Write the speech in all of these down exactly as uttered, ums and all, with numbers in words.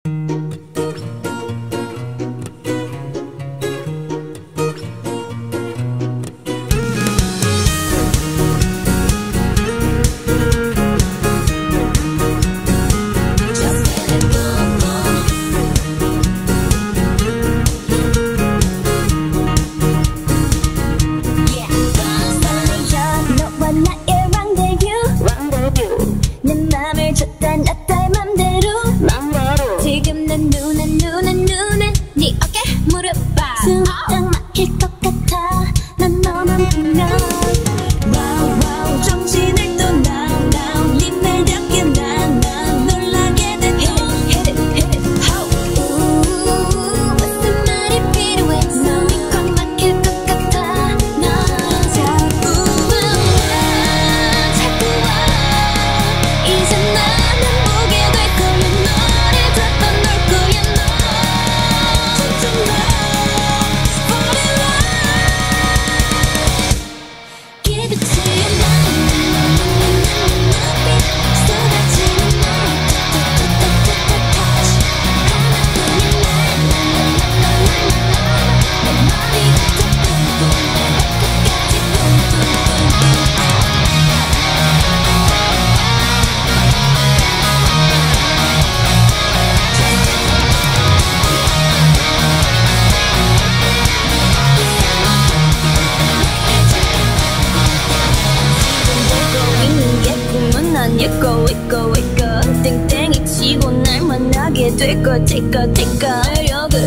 있고 있고 있고 땡땡이 치고 날 만나게 될거 될거 될거 매력을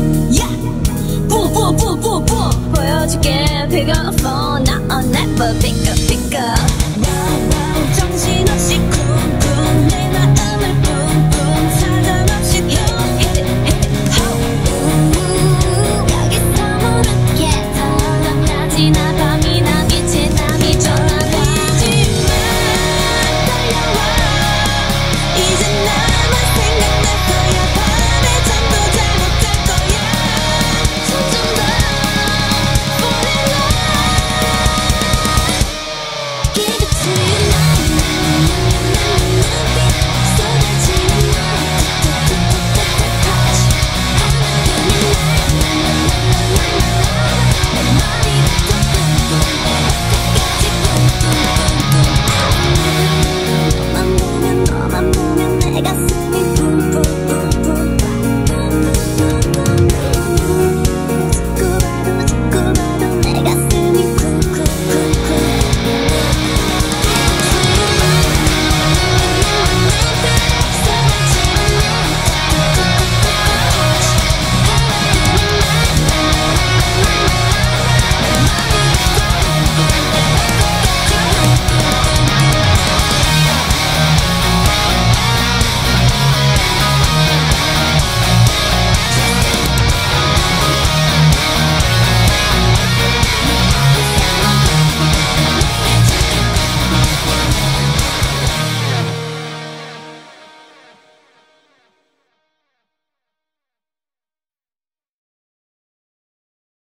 yeah 뿜뿜뿜뿜뿜 보여줄게 pick up the phone now I'll never pick up pick up wow wow 정신없이 쿵쿵 내 마음을 뿜뿜 사정없이 hit it hit it ho 여기서 모르겠어 낮이나 밤이나 빛의 남이 전화 내 가슴이 뿜뿜